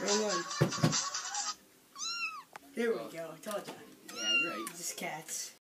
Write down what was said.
Wrong one. Here we go. I told you. Yeah, you're right. Just cats.